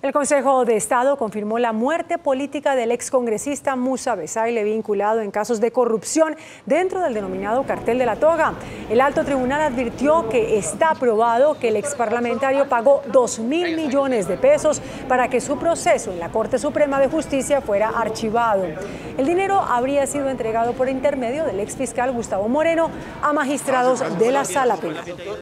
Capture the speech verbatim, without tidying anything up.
El Consejo de Estado confirmó la muerte política del excongresista Musa Besaile, vinculado en casos de corrupción dentro del denominado Cartel de la Toga. El alto tribunal advirtió que está probado que el exparlamentario pagó dos mil millones de pesos para que su proceso en la Corte Suprema de Justicia fuera archivado. El dinero habría sido entregado por intermedio del exfiscal Gustavo Moreno a magistrados de la Sala Penal.